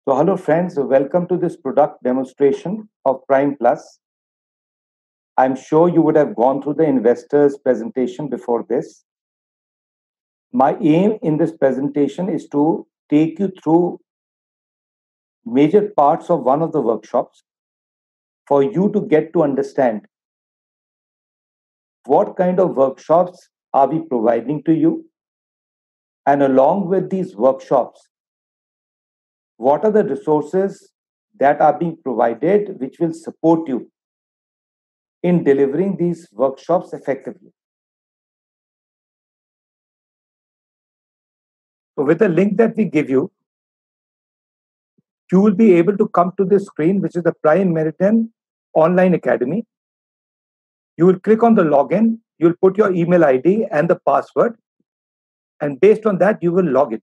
So, hello friends, welcome to this product demonstration of Prime Plus. I'm sure you would have gone through the investors presentation before this. My aim in this presentation is to take you through major parts of one of the workshops for you to get to understand what kind of workshops are we providing to you, and along with these workshops, what are the resources that are being provided which will support you in delivering these workshops effectively. So with the link that we give you will be able to come to this screen, which is the Prime Meridian Online Academy. You will click on the login, you'll put your email ID and the password, and based on that, you will log in.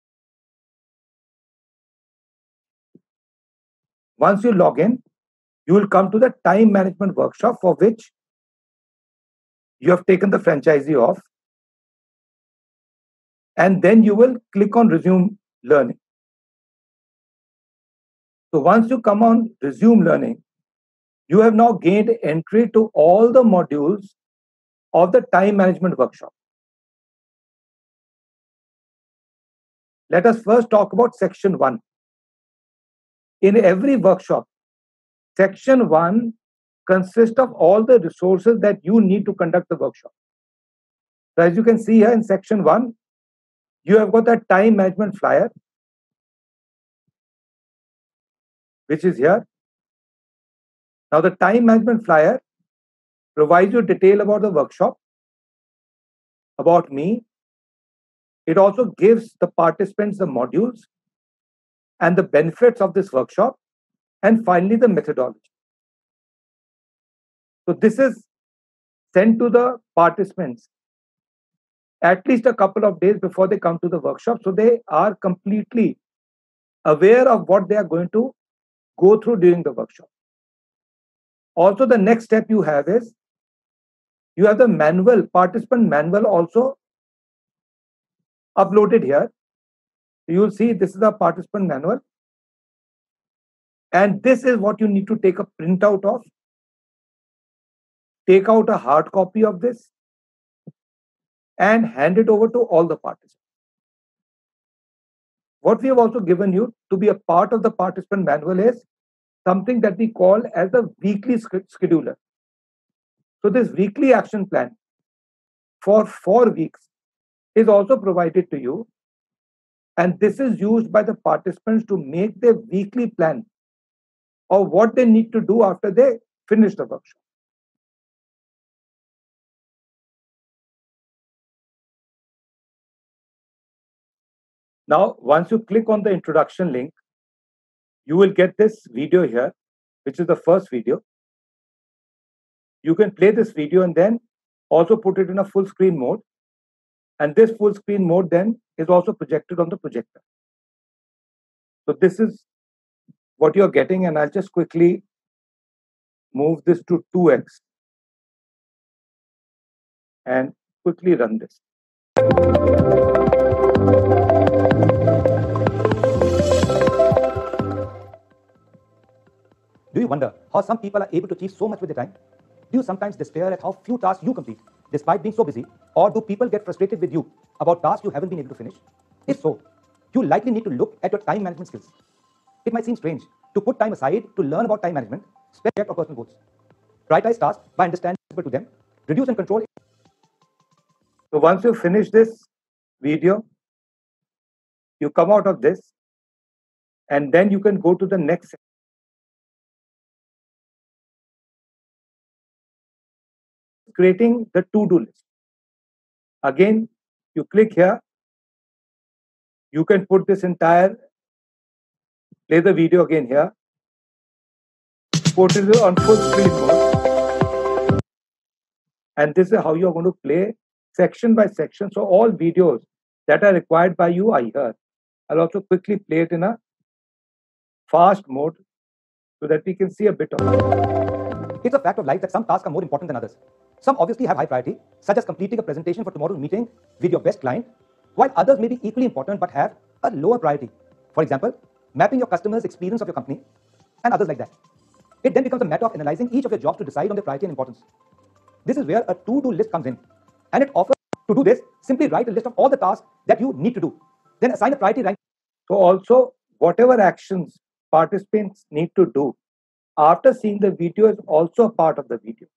Once you log in, you will come to the time management workshop for which you have taken the franchisee off, and then you will click on resume learning. So once you come on resume learning, you have now gained entry to all the modules of the time management workshop. Let us first talk about section 1. In every workshop, section 1 consists of all the resources that you need to conduct the workshop. So as you can see here in section 1, you have got that time management flyer, which is here. Now the time management flyer provides you detail about the workshop, about me. It also gives the participants the modules and the benefits of this workshop, and finally the methodology. So this is sent to the participants at least a couple of days before they come to the workshop, so they are completely aware of what they are going to go through during the workshop. Also, the next step you have is you have the manual, participant manual also uploaded here. You will see this is a participant manual, and this is what you need to take a printout of. Take out a hard copy of this and hand it over to all the participants. What we have also given you to be a part of the participant manual is something that we call as the weekly scheduler. So this weekly action plan for 4 weeks is also provided to you, and this is used by the participants to make their weekly plan of what they need to do after they finish the workshop. Now, once you click on the introduction link, you will get this video here, which is the first video. You can play this video and then also put it in a full screen mode. And this full screen mode then is also projected on the projector. So this is what you're getting, and I'll just quickly move this to 2x and quickly run this. Do you wonder how some people are able to achieve so much with their time? Do you sometimes despair at how few tasks you complete despite being so busy? Or do people get frustrated with you about tasks you haven't been able to finish? If so, you likely need to look at your time management skills. It might seem strange to put time aside to learn about time management, project or personal goals. Prioritize tasks by understanding to them, reduce and control. So once you finish this video, you come out of this, and then you can go to the next section. Creating the to-do list. Again, you click here. You can put this entire, play the video again here. Put it on full screen mode. And this is how you're going to play section by section. So all videos that are required by you are here. I'll also quickly play it in a fast mode so that we can see a bit of it. It's a fact of life that some tasks are more important than others. Some obviously have high priority, such as completing a presentation for tomorrow's meeting with your best client, while others may be equally important but have a lower priority. For example, mapping your customers' experience of your company, and others like that. It then becomes a matter of analyzing each of your jobs to decide on their priority and importance. This is where a to-do list comes in, and it offers to do this, simply write a list of all the tasks that you need to do, then assign a priority rank. So also, whatever actions participants need to do after seeing the video is also a part of the video.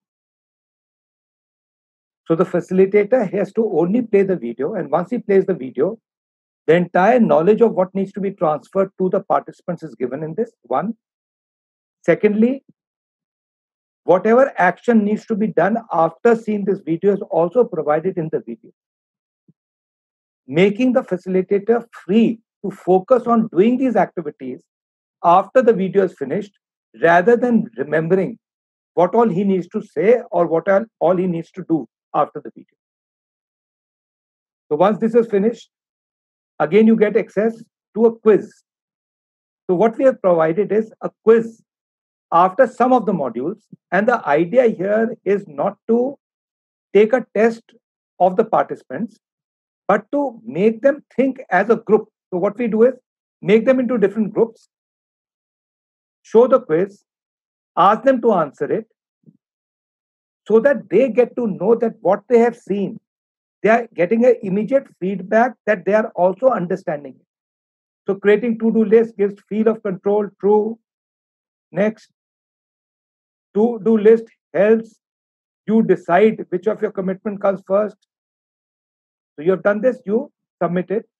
So the facilitator has to only play the video, and once he plays the video, the entire knowledge of what needs to be transferred to the participants is given in this, one. Secondly, whatever action needs to be done after seeing this video is also provided in the video, making the facilitator free to focus on doing these activities after the video is finished, rather than remembering what all he needs to say or what all he needs to do after the video. So once this is finished, again you get access to a quiz. So what we have provided is a quiz after some of the modules, and the idea here is not to take a test of the participants, but to make them think as a group. So what we do is make them into different groups, show the quiz, ask them to answer it, so that they get to know that what they have seen, they are getting an immediate feedback that they are also understanding it. So creating to-do list gives feel of control, true. Next, to-do list helps you decide which of your commitment comes first. So you have done this, you submit it.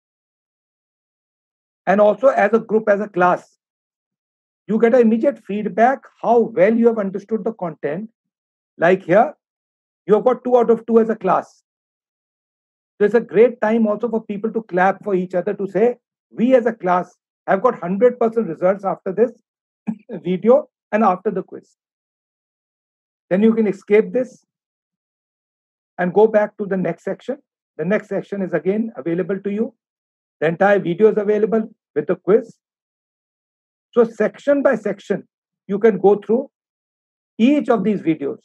And also as a group, as a class, you get an immediate feedback how well you have understood the content. Like here, you have got 2 out of 2 as a class. So it's a great time also for people to clap for each other to say, we as a class have got 100% results after this video and after the quiz. Then you can escape this and go back to the next section. The next section is again available to you. The entire video is available with the quiz. So section by section, you can go through each of these videos.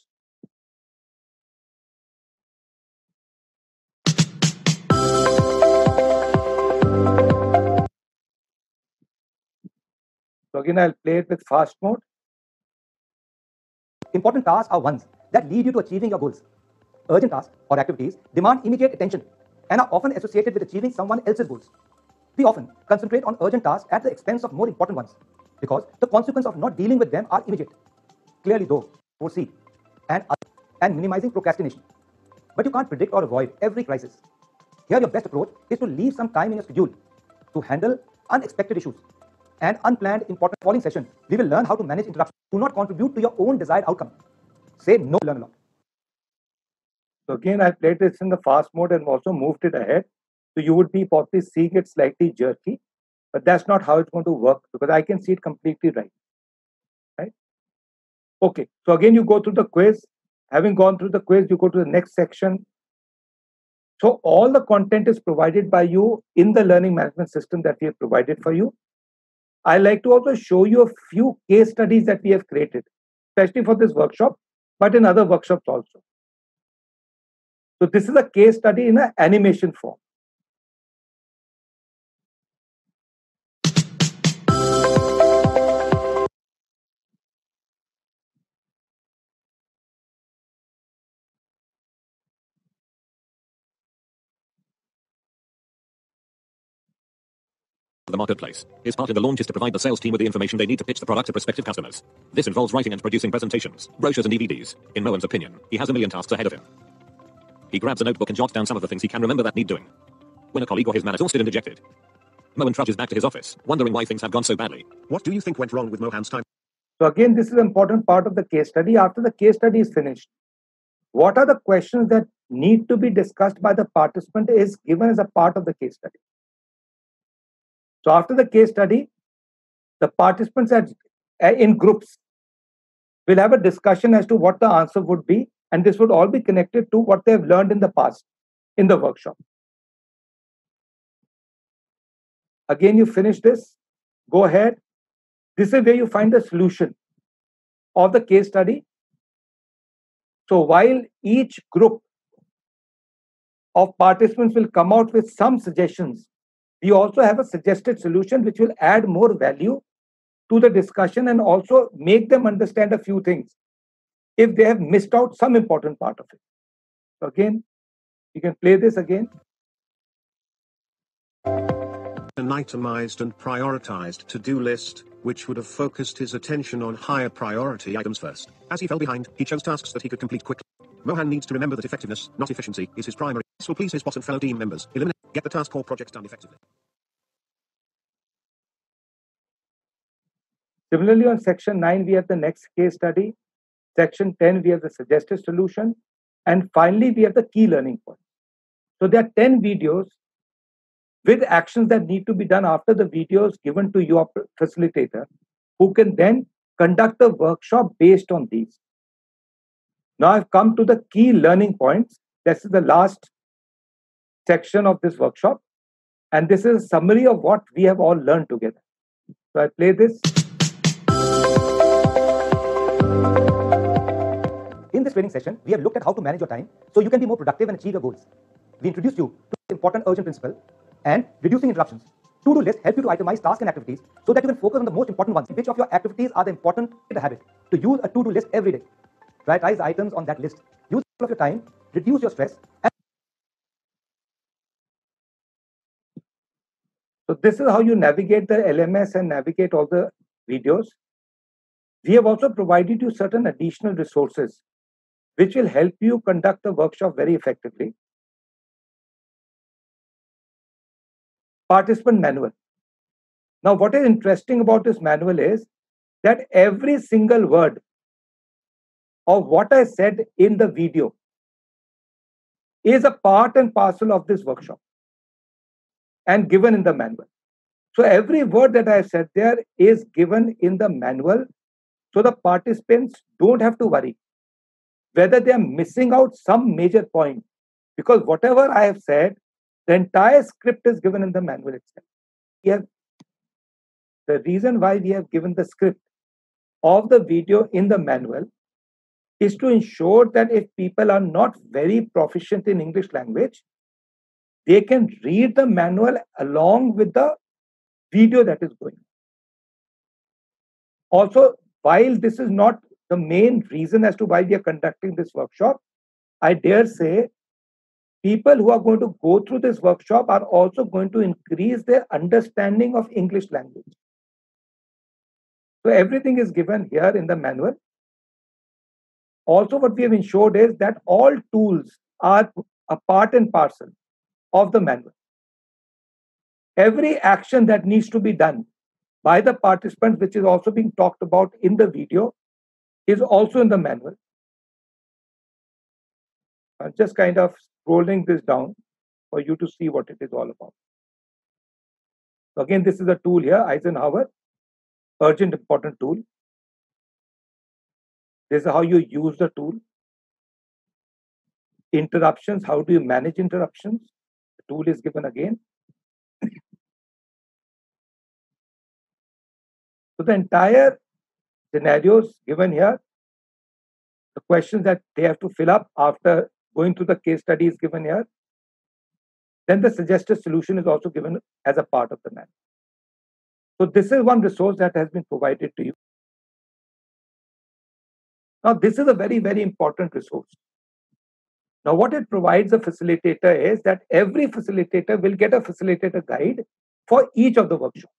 So again, I'll play it with fast mode. Important tasks are ones that lead you to achieving your goals. Urgent tasks or activities demand immediate attention and are often associated with achieving someone else's goals. We often concentrate on urgent tasks at the expense of more important ones because the consequences of not dealing with them are immediate. Clearly, though, foresee and minimizing procrastination. But you can't predict or avoid every crisis. Here, your best approach is to leave some time in your schedule to handle unexpected issues and unplanned important following session. We will learn how to manage interruptions. Do not contribute to your own desired outcome. Say no, learn a lot. So again, I played this in the fast mode and also moved it ahead. So you would be probably seeing it slightly jerky, but that's not how it's going to work because I can see it completely right. Right? Okay. So again, you go through the quiz. Having gone through the quiz, you go to the next section. So all the content is provided by you in the learning management system that we have provided for you. I like to also show you a few case studies that we have created, especially for this workshop, but in other workshops also. So this is a case study in an animation form. The marketplace. His part in the launch is to provide the sales team with the information they need to pitch the product to prospective customers. This involves writing and producing presentations, brochures and DVDs. In Mohan's opinion, he has a million tasks ahead of him. He grabs a notebook and jots down some of the things he can remember that need doing. When a colleague or his man is exhausted and dejected, Mohan trudges back to his office, wondering why things have gone so badly. What do you think went wrong with Mohan's time? So again, this is an important part of the case study. After the case study is finished, what are the questions that need to be discussed by the participant is given as a part of the case study. So after the case study, the participants in groups will have a discussion as to what the answer would be, and this would all be connected to what they have learned in the past in the workshop. Again, you finish this, go ahead. This is where you find the solution of the case study. So while each group of participants will come out with some suggestions We also have a suggested solution which will add more value to the discussion and also make them understand a few things if they have missed out some important part of it. So again, you can play this again. An itemized and prioritized to-do list, which would have focused his attention on higher priority items first. As he fell behind, he chose tasks that he could complete quickly. Mohan needs to remember that effectiveness, not efficiency, is his primary. This will please his boss and fellow team members. Eliminate, get the task or projects done effectively. Similarly, on section 9, we have the next case study. Section 10, we have the suggested solution. And finally, we have the key learning points. So there are 10 videos with actions that need to be done after the videos given to your facilitator, who can then conduct a workshop based on these. Now I've come to the key learning points. This is the last section of this workshop. And this is a summary of what we have all learned together. So I play this. In this training session, we have looked at how to manage your time so you can be more productive and achieve your goals. We introduced you to the important urgent principle and reducing interruptions. To-do list help you to itemize tasks and activities so that you can focus on the most important ones. Which of your activities are the important habit? To use a to-do list every day. Prioritize items on that list. Use all of your time, reduce your stress. So this is how you navigate the LMS and navigate all the videos. We have also provided you certain additional resources which will help you conduct the workshop very effectively. Participant manual. Now, what is interesting about this manual is that every single word of what I said in the video is a part and parcel of this workshop and given in the manual. So every word that I have said there is given in the manual, so the participants don't have to worry whether they are missing out some major point, because whatever I have said, the entire script is given in the manual itself. The reason why we have given the script of the video in the manual is to ensure that if people are not very proficient in English language, they can read the manual along with the video that is going. Also, while this is not the main reason as to why we are conducting this workshop, I dare say people who are going to go through this workshop are also going to increase their understanding of English language. So everything is given here in the manual. Also, what we have ensured is that all tools are a part and parcel of the manual. Every action that needs to be done by the participants, which is also being talked about in the video, is also in the manual. I'm just kind of scrolling this down for you to see what it is all about. So again, this is a tool here, Eisenhower, urgent important tool. This is how you use the tool. Interruptions, how do you manage interruptions? The tool is given again. So the entire scenarios given here, the questions that they have to fill up after going through the case study is given here. Then the suggested solution is also given as a part of the manual. So this is one resource that has been provided to you. Now, this is a very, very important resource. Now, what it provides the facilitator is that every facilitator will get a facilitator guide for each of the workshops.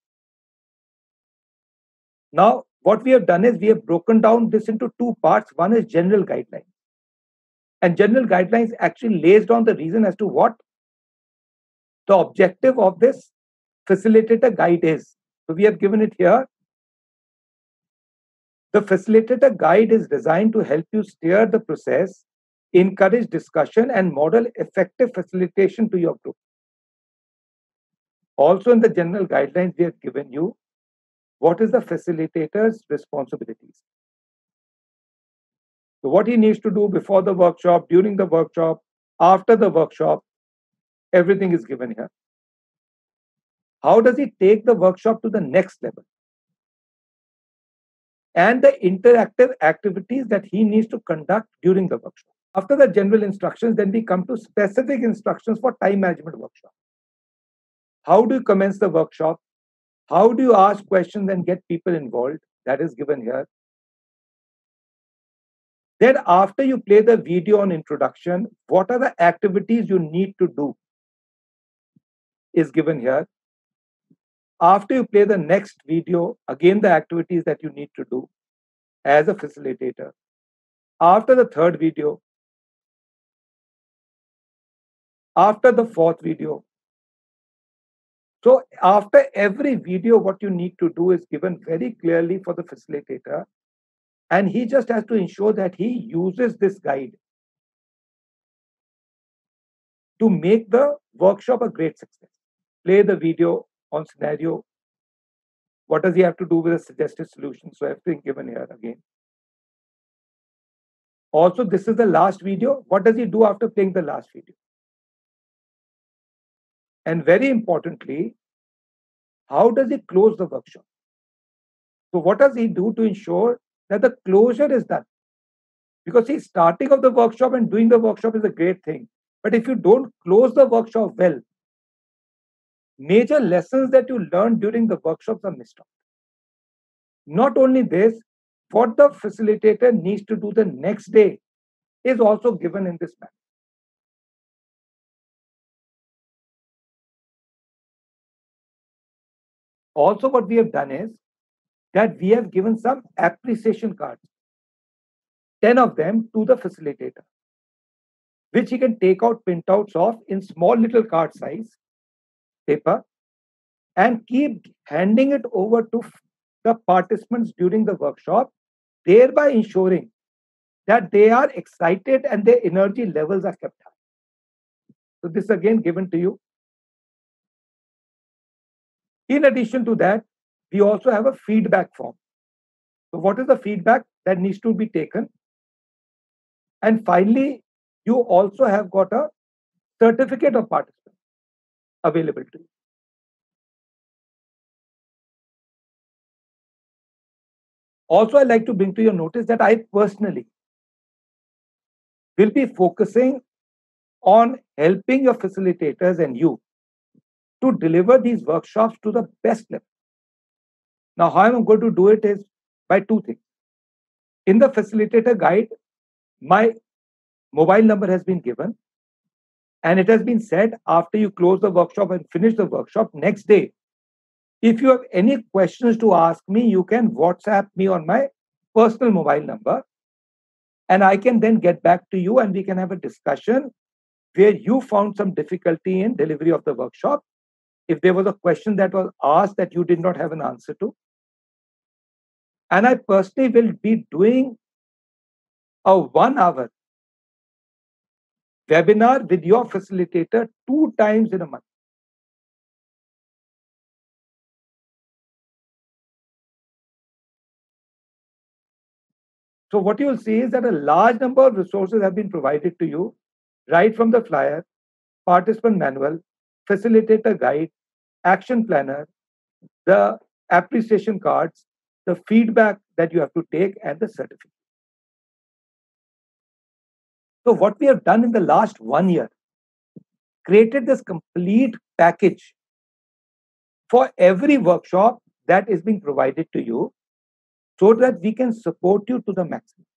Now, what we have done is we have broken down this into two parts. One is general guidelines. And general guidelines actually lays down the reason as to what the objective of this facilitator guide is. So we have given it here. The facilitator guide is designed to help you steer the process, encourage discussion, and model effective facilitation to your group. Also in the general guidelines, we have given you what is the facilitator's responsibilities. So what he needs to do before the workshop, during the workshop, after the workshop, everything is given here. How does he take the workshop to the next level? And the interactive activities that he needs to conduct during the workshop. After the general instructions, then we come to specific instructions for time management workshop. How do you commence the workshop? How do you ask questions and get people involved? That is given here. Then after you play the video on introduction, what are the activities you need to do is given here. After you play the next video, again the activities that you need to do as a facilitator. After the third video, after the fourth video. So after every video, what you need to do is given very clearly for the facilitator, and he just has to ensure that he uses this guide to make the workshop a great success. Play the video on scenario. What does he have to do with a suggested solution? So everything given here again. Also, this is the last video. What does he do after playing the last video? And very importantly, how does he close the workshop? So what does he do to ensure that the closure is done? Because see, starting of the workshop and doing the workshop is a great thing. But if you don't close the workshop well, major lessons that you learn during the workshops are missed out. Not only this, what the facilitator needs to do the next day is also given in this manner. Also, what we have done is that we have given some appreciation cards, 10 of them to the facilitator, which he can take out printouts of in small little card size paper and keep handing it over to the participants during the workshop, thereby ensuring that they are excited and their energy levels are kept high. So this again given to you. In addition to that, we also have a feedback form. So what is the feedback that needs to be taken? And finally, you also have got a certificate of participant available to you. Also, I'd like to bring to your notice that I personally will be focusing on helping your facilitators and you to deliver these workshops to the best level. Now, how I'm going to do it is by two things. In the facilitator guide, my mobile number has been given, and it has been said after you close the workshop and finish the workshop, next day, if you have any questions to ask me, you can WhatsApp me on my personal mobile number, and I can then get back to you and we can have a discussion where you found some difficulty in delivery of the workshop. If there was a question that was asked that you did not have an answer to. And I personally will be doing a 1 hour webinar with your facilitator 2 times in a month. So what you will see is that a large number of resources have been provided to you, right from the flyer, participant manual, facilitator guide, action planner, the appreciation cards, the feedback that you have to take, and the certificate. So what we have done in the last 1 year, created this complete package for every workshop that is being provided to you so that we can support you to the maximum.